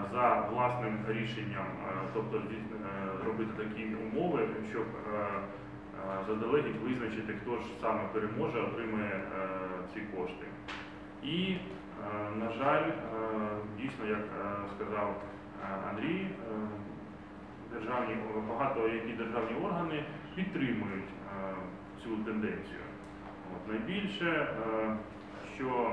за власним рішенням, тобто робити такі умови, щоб заздалегідь визначити, хто ж саме переможе, отримає ці кошти. І, на жаль, дійсно, як сказав Андрій, багато які державні органи підтримують цю тенденцію. Найбільше, що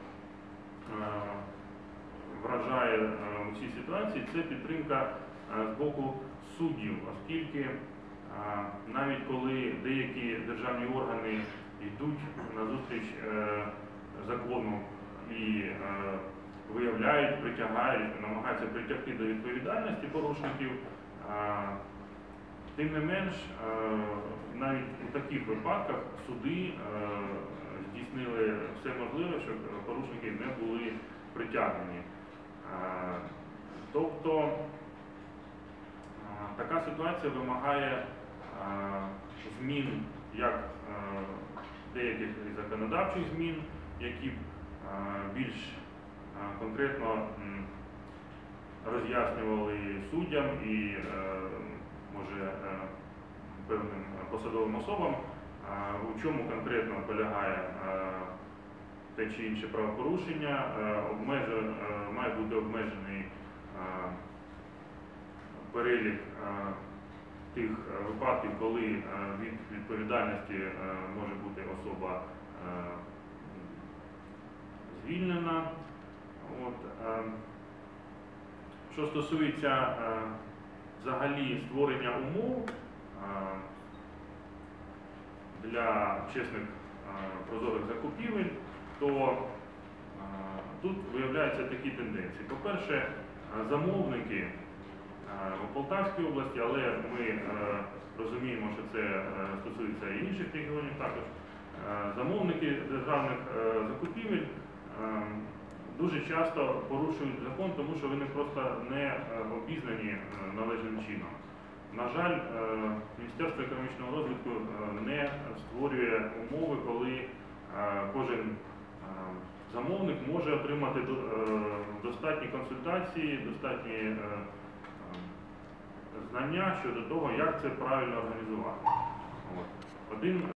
вражає у цій ситуації, це підтримка з боку суддів, оскільки навіть коли деякі державні органи йдуть назустріч закону і виявляють, притягають, намагаються притягти до відповідальності порушників, тим не менш, навіть у таких випадках суди здійснили все можливе, щоб порушники не були притягнені. Тобто така ситуація вимагає змін, як деяких законодавчих змін, які б більш конкретно роз'яснювали суддям і, може, певним посадовим особам, у чому конкретно полягає те чи інше правопорушення, має бути обмежений перелік тих випадків, коли від відповідальності може бути особа звільнена. Що стосується взагалі створення умов для чесних прозорих закупівель, то тут виявляються такі тенденції. По-перше, замовники у Полтавській області, але ми розуміємо, що це стосується і інших регіонів також, замовники державних закупівель дуже часто порушують закон, тому що вони просто не обізнані належним чином. На жаль, Міністерство економічного розвитку не створює умови, коли кожен замовник може отримати достатні консультації, достатні знання щодо того, як це правильно організувати.